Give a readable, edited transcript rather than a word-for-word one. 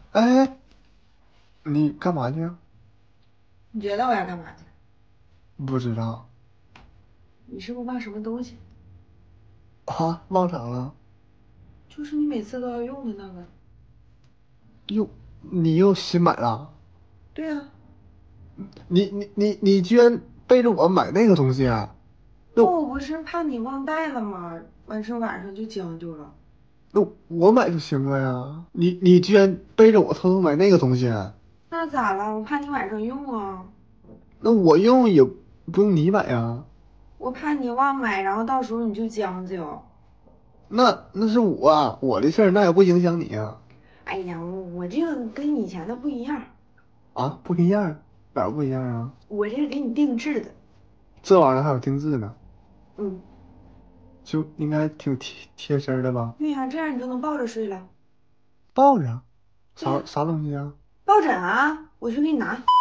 哎，你干嘛去啊？ 你觉得我要干嘛去？ 不知道你是不是忘什么东西？ 啊，忘啥了？ 就是你每次都要用的那个。 又，你又新买了？ 对啊， 你居然背着我买那个东西啊？那那我不是怕你忘带了吗？完事晚上就将就了。 那我买就行了呀。你居然背着我偷偷买那个东西啊？ 那咋了？我怕你晚上用啊， 那我用也不用你买呀。 我怕你忘买，然后到时候你就将就。 那是我的事儿，那也不影响你啊。 哎呀，我这个跟以前的不一样， 啊，不一样，哪儿不一样啊？ 我这是给你定制的。 这玩意儿还有定制呢， 嗯， 就应该挺贴身的吧？ 对呀，这样你就能抱着睡了。 抱着， 对呀， 啥东西啊？ 抱枕啊，我去给你拿。